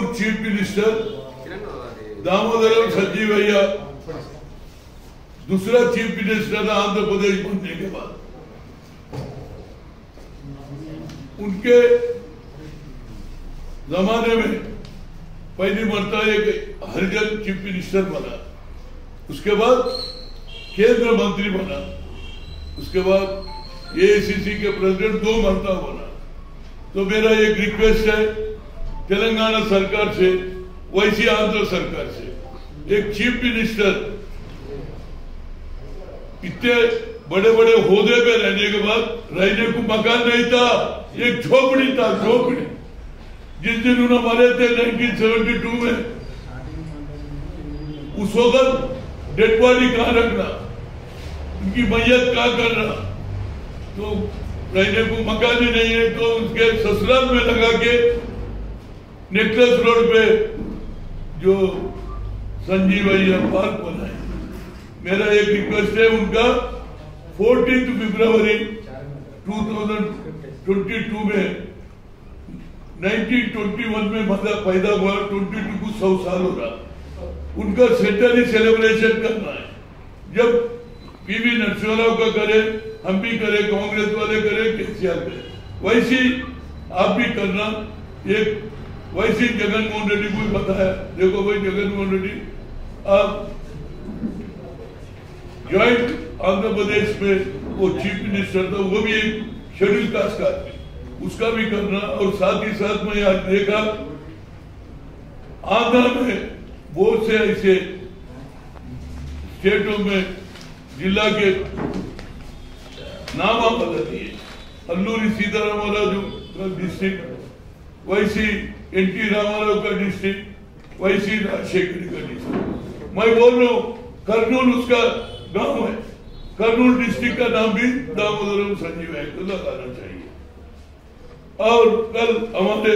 Chief minister Damodar Sanjeevaiah दूसरा chief minister Andhra Pradesh बनने के बाद उनके जमाने में पहली मरतबा एक हरिजन चीफ मिनिस्टर बना, उसके बाद केंद्र मंत्री बना, उसके बाद एआईसीसी के प्रेसिडेंट 2 मरतबा बना। तो मेरा एक रिक्वेस्ट है तेलंगाना सरकार से, वैसी आंध्र सरकार से, एक चीफ मिनिस्टर इतने बड़े बड़े ओहदे पे रहने के बाद रहने को मकान नहीं था, एक झोपड़ी था, झोपड़ी। जिस दिन उन्होंने मरे थे 1972 में, उस वक्त डेड बॉडी कहाँ रखना, उनकी मैयत कहाँ करना, तो रहने को मकान ही नहीं है। तो उसके ससुराल में लगा के नेकलेस रोड पे जो संजीवैया पार्क बनाए। मेरा एक रिक्वेस्ट है, उनका 14 फरवरी 2022 में 1921 में पैदा हुआ, 22 को 100 साल हो रहा। उनका सेंटरी सेलिब्रेशन करना है। जब पीवी नरसिम्हा का करे, हम भी करें, कांग्रेस वाले करें, केसीआर करें, वैसी आप भी करना। एक वैसी जगन मोहन रेड्डी को भी बताया, देखो भाई जगन मोहन रेड्डी आप ज्वाइंट आंध्र प्रदेश में वो चीफ मिनिस्टर था, वो भी एक शेड्यूल कास्ट का आदमी, उसका भी करना। और साथ ही साथ में आज देखा आंध्र में बहुत से ऐसे स्टेटों में जिला के नाम बदल दिए। अल्लूरी सीतारामराजू का डिस्ट्रिक्ट, वैसी एनटी रामाराव का डिस्ट्रिक्ट, वैसी राजशेखर का डिस्ट्रिक्ट। मैं बोल रहा हूँ कर्नूल उसका गांव है, कर्नूल डिस्ट्रिक्ट का नाम भी दामोदर संजीवैया को लगाना चाहिए। और कल हमारे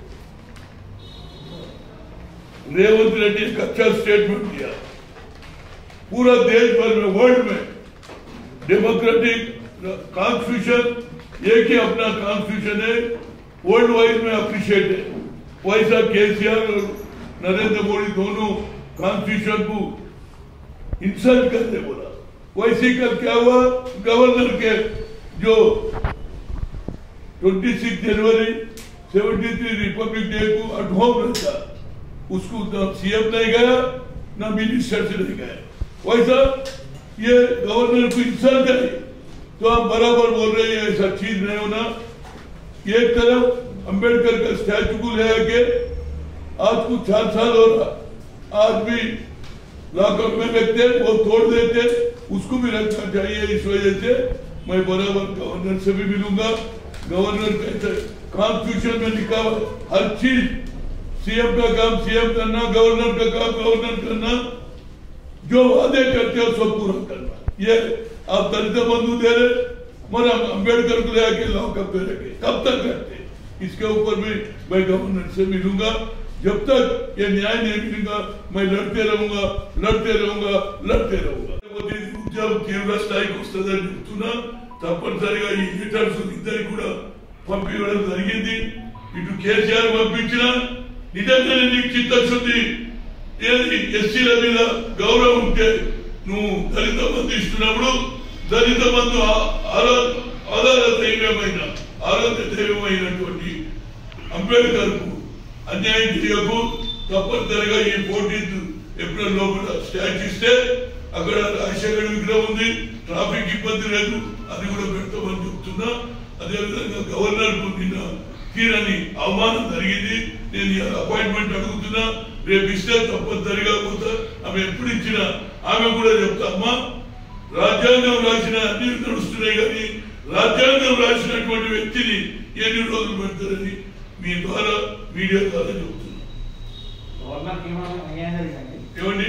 रेवंत रेड्डी एक अच्छा स्टेटमेंट दिया, पूरा देश भर में, वर्ल्ड में डेमोक्रेटिक कॉन्स्टिट्यूशन एक ही अपना कॉन्स्टिट्यूशन है, वर्ल्ड वाइड में अप्रिशिएट है। वैसा केसीआर और नरेंद्र मोदी दोनों कॉन्स्टिट्यूशन को इंसल्ट करते बोला। वैसे कल क्या हुआ, गवर्नर के जो 26 जनवरी 73 रिपब्लिक डे को एट होम रहता, उसको ना सीएम नहीं गया, ना मिनिस्टर से नहीं गया। वैसा ये गवर्नर को इंसल्ट करे तो आप बराबर बोल रहे हैं, ऐसा चीज नहीं होना। एक तरफ अंबेडकर का स्टैचू को ले आके आज को 4 साल हो रहा, आज भी लॉकअप में रखते, वो तोड़ देते, उसको भी रखना चाहिए। इस वजह से मैं बराबर गवर्नर से भी मिलूंगा। गवर्नर कहते कॉन्स्टिट्यूशन में लिखा हुआ हर चीज, सीएम का काम सीएम करना, गवर्नर का काम गवर्नर करना, जो वादे करते हो सब पूरा करना। ये आप दलित बंधु दे रहे, मगर अंबेडकर को ले आके लॉकअप पे रखे, कब तक करते? इसके ऊपर भी मैं गवर्नर से मिलूंगा। जब तक ये न्याय नहीं मिलेगा मैं लड़ते रहूंगा, लड़ते रहूंगा, लड़ते रहूंगा। उद्यम तीव्र స్థాయికి వస్తుందని చెప్తున్నా, తప్పనిసరిగా ఈ లీడర్స్ ఇద్దరు కూడా పంపించడం జరిగింది। ఇటు కేసీఆర్ పంపించిన నిజంగానే నీకు చిత్తశుద్ధి ఏది ఎస్సీల మీద గౌరవం ఉంటే నువ్వు దళిత బంధు ఇస్తున్నప్పుడు దళిత బంధు ఆధార దైవమైన ఆరాధ్య దైవమైనటువంటి అంబేద్కర్ కు అన్యాయం చేయకు। తప్పనిసరిగా ఈ 14 ఏప్రిల్ లోపల స్టాచ్యూ ఇస్తే అక్కడ రాజశేఖర్ విగ్రహం ఉంది, ట్రాఫిక్ ఇబ్బంది లేదు, అది కూడా పెడతామని చెప్తున్నా। అదేవిధంగా గవర్నర్ కు నిన్న తీరని అవమానం జరిగింది, నేను అపాయింట్మెంట్ అడుగుతున్నా, రేపు ఇస్తే తప్పనిసరిగా పోతా। ఆమె ఎప్పుడు ఇచ్చినా ఆమె కూడా చెప్తా, అమ్మా రాజ్యాంగం రాసిన అన్ని నడుస్తున్నాయి కానీ రాజ్యాంగం రాసినటువంటి వ్యక్తిని ఎన్ని రోజులు పెడతారని మీ ద్వారా మీడియా ద్వారా చెప్తున్నా। ఏమండి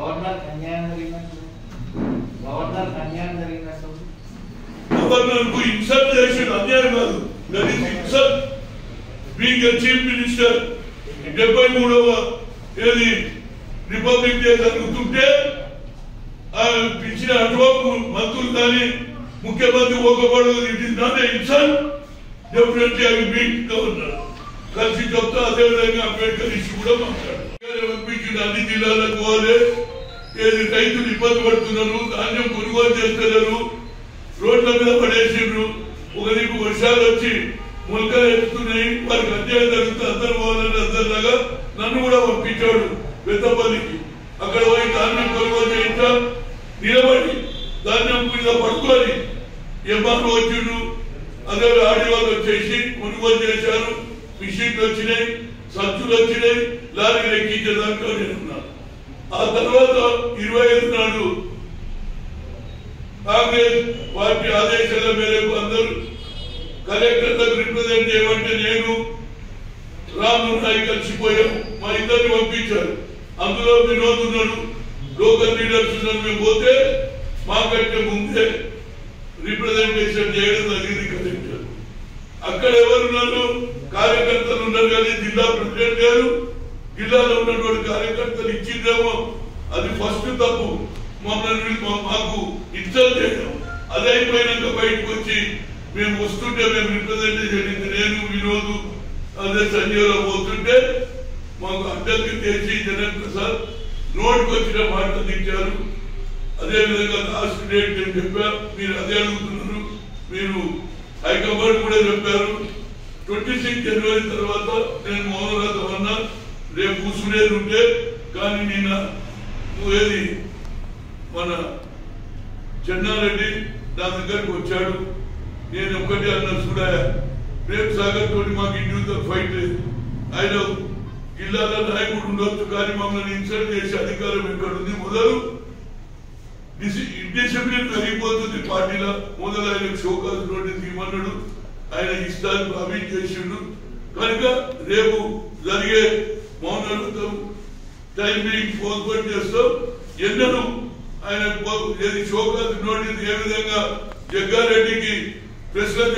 గవర్నర్ కు ఇన్సల్ట్ చేసిన అన్యాయం కాదు, that is insult being a chief minister. 73వ ఏది రిపబ్లిక్ డే జరుగుతుంటే పిలిచిన అడ్వోకు మంత్రులు కానీ ముఖ్యమంత్రి ఒక్కబడదు, it is not a insult. Definitely I will meet governor. కలిసి చెప్తా. అదేవిధంగా అంబేద్కర్ ఇష్యూ కూడా మాట్లాడారు. పంపించిన అన్ని జిల్లాలకు పోవాలి. ఏది రైతులు ఇబ్బంది పడుతున్నారు, ధాన్యం కొనుగోలు చేస్తున్నారు, రోడ్ల మీద పడేసిండ్రు. ఒక నీకు వర్షాలు వచ్చి మొలకలు ఎత్తుతున్నాయి, వారికి అన్యాయం జరుగుతుంది, అందరు పోవాలని అందరిలాగా నన్ను కూడా పంపించాడు పెద్దపల్లికి. అక్కడ పోయి ధాన్యం కొనుగోలు చేయించా, నిలబడి ధాన్యం మీద పట్టుకొని ఎంఆర్ఓ వచ్చిండు, అదే ఆడి వాళ్ళు వచ్చేసి కొనుగోలు చేశారు. మిషన్లు వచ్చినాయి, సంచులు వచ్చినాయి, లారీలు ఎక్కించేదాకా నేనున్నాను. ఆ తర్వాత 25 నాడు కాంగ్రెస్ పార్టీ ఆదేశాల మేరకు అందరూ కలెక్టర్ రిప్రజెంట్ చేయమంటే నేను రాము నాయక్ కలిసిపోయాం. మా ఇద్దరిని పంపించారు. అందులో వినోద్ ఉన్నాడు, లోకల్ లీడర్స్ ఉన్నారు. మేము పోతే మాకంటే ముందే రిప్రజెంటేషన్ చేయడం జరిగింది కలెక్టర్. అక్కడ ఎవరున్నారు? కార్యకర్తలు ఉన్నారు. కానీ జిల్లా ప్రెసిడెంట్ గారు జిల్లాలో ఉన్నటువంటి కార్యకర్తలు ఇచ్చిందేమో అది ఫస్ట్ తప్పు. మమ్మల్ని మాకు ఇన్సల్ట్ చేయడం. అది అయిపోయినాక బయటకు వచ్చి మేము వస్తుంటే మేము రిప్రజెంటేషన్ నేను వినోద్ అదే సంజయ్ పోతుంటే మాకు అడ్డంకి చేసి జగన్ ప్రసాద్ నోటికి వచ్చిన మాట తిట్టారు. అదేవిధంగా లాస్ట్ డేట్ నేను చెప్పా, మీరు అదే అడుగుతున్నారు. మీరు హైకమాండ్ కూడా చెప్పారు 26 జనవరి తర్వాత నేను మౌనవ్రతం అన్నా, రేపు కూర్చునేది ఉంటే. కానీ నిన్న ఏది మన చెన్నారెడ్డి నా దగ్గరకు వచ్చాడు. నేను ఒక్కటే అన్నా, చూడాయా ప్రేమ్ సాగర్ తోటి మాకు ఇండివిజువల్ ఫైట్ లేదు. ఆయన జిల్లాలో నాయకుడు ఉండొచ్చు, కానీ మమ్మల్ని ఇన్సల్ట్ చేసే అధికారం ఎక్కడుంది? మొదలు డిసిప్లిన్ పెరిగిపోతుంది పార్టీలో. మొదలు ఆయనకు షోకాజ్ నోటీస్ ఇవ్వమన్నాడు, ఆయన ఇష్టాన్ని ప్రామిస్ చేసిండు. కనుక రేపు జరిగే మౌనవ్రతం టైమింగ్ పోస్ట్పోన్ చేస్తాం. ఎన్నడూ ఆయన షోకాజ్ నోటీస్ ఏ విధంగా జగ్గారెడ్డికి ప్రెస్